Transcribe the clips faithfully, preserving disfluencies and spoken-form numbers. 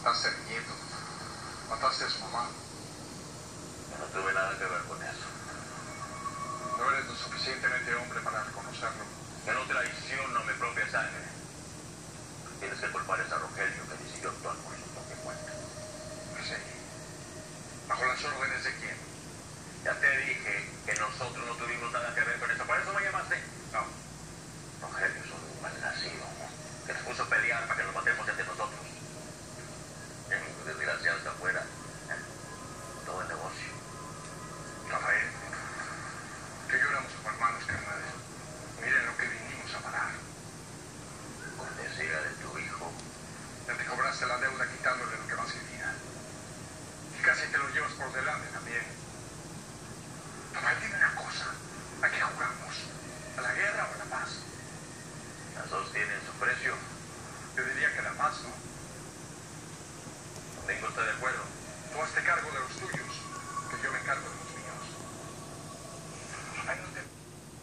Mataste a mi nieto. Mataste a su mamá. Yo no tuve nada que ver con eso. No eres lo suficientemente hombre para reconocerlo. Yo no traiciono mi propia sangre. Tienes que culpar a ese Rogelio que decidió actuar por su propia cuenta. Sí. ¿Bajo las órdenes de quién? Ya te dije que nosotros no tuvimos nada que ver con eso. ¿Por eso me llamaste? No. Rogelio es un malnacido que nos puso a pelear para que nos matemos entre nosotros. El desgraciado está afuera. Todo el negocio. Rafael, tú y yo éramos como hermanos carnales. Miren lo que vinimos a parar. Cortesía de tu hijo. Ya te cobraste la deuda quitándole lo que más quería. Y casi te lo llevas por delante también. Rafael, dime una cosa. ¿A qué jugamos? ¿A la guerra o a la paz? Las dos tienen su precio. Yo diría que la paz, ¿no? Domingo está de acuerdo. Tú hazte cargo de los tuyos, que yo me encargo de los míos. Rafael, no te...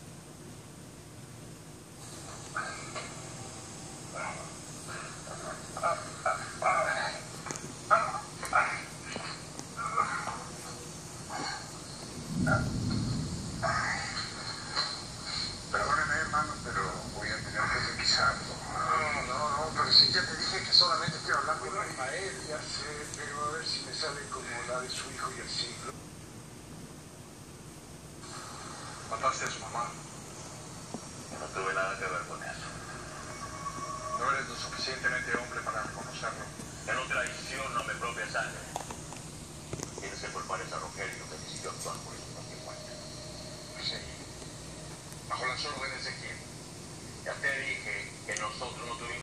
Perdóneme, hermano, pero voy a tener que revisarlo. No, no, no, pero si ya te dije que solamente quiero hablar con Rafael, ya sé, pero a ver si me sale como la de su hijo y el siglo. Mataste a su mamá. Yo no tuve nada que ver con eso. No eres lo suficientemente hombre para reconocerlo. Yo no traiciono mi propia sangre. Tienes que culpar a ese Rogelio que decidió actuar por su propia cuenta. Sí. ¿Bajo las órdenes de quién? Ya te dije que nosotros no tuvimos